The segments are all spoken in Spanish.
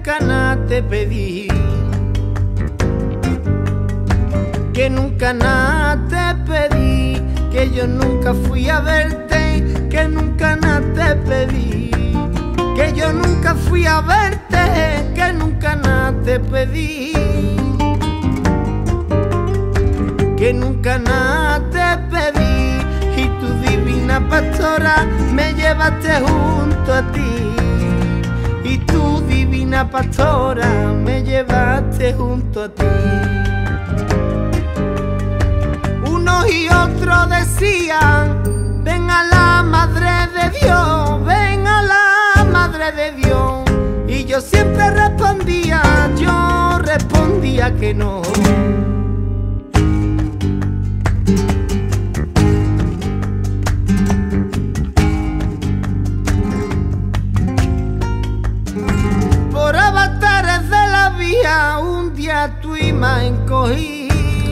nunca nada te pedí, que nunca nada te pedí, que yo nunca fui a verte, que nunca nada te pedí, que yo nunca fui a verte, que nunca nada te pedí, que nunca nada te pedí, y tu divina pastora me llevaste junto a ti, y tu divina pastora me llevaste junto a ti. Unos y otros decían, ven a la Madre de Dios, ven a la Madre de Dios, y yo siempre respondía que no. Por avatares de la vía un día tu imagen cogí,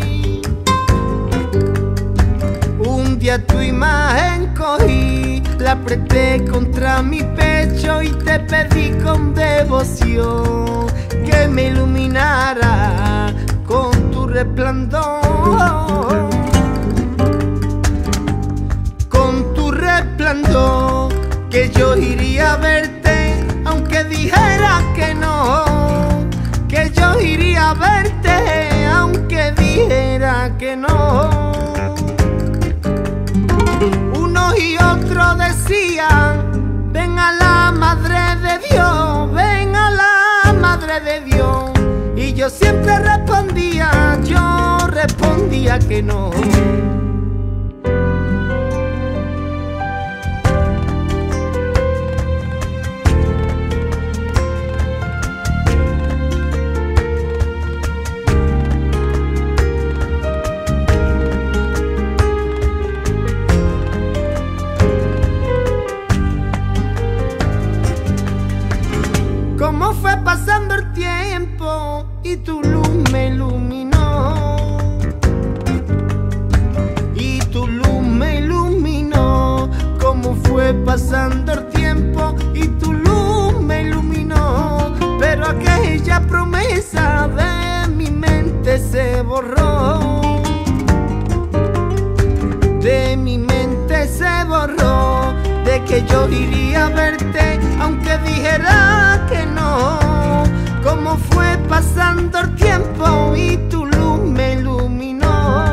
un día tu imagen cogí, la apreté contra mi pecho y te pedí con devoción que me iluminara con tu resplandor, con tu resplandor, que yo iría a verte aunque dijera que no, que yo iría a verte aunque dijera que no. Unos y otros decían, ven a la Madre de Dios, ven a la Madre de Dios, y yo siempre respondía que no. Cómo fue pasando el tiempo y tu luz me iluminó, y tu luz me iluminó. Cómo fue pasando el tiempo y tu luz me iluminó, pero aquella promesa de mi mente se borró, de mi mente se borró, de que yo iría a verte aunque dijera que no. Cómo fue pasando el tiempo y tu luz me iluminó.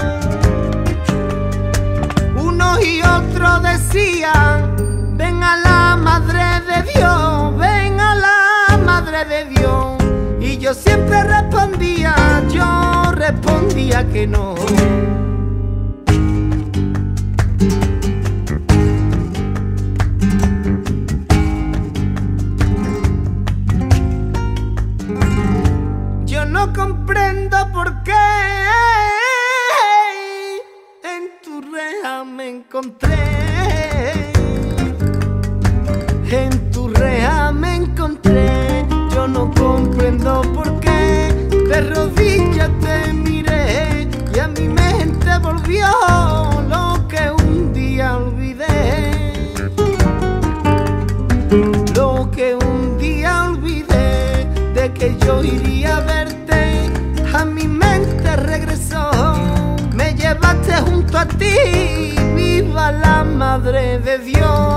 Unos y otros decían, ven a la Madre de Dios, ven a la Madre de Dios, y yo siempre respondía que no. No comprendo por qué en tu reja me encontré, en tu reja me encontré. Yo no comprendo por qué de rodillas te miré y a mi mente volvió lo que un día olvidé, lo que un día olvidé, de que yo iría a verte. A mi mente regresó, me llevaste junto a ti, viva la Madre de Dios.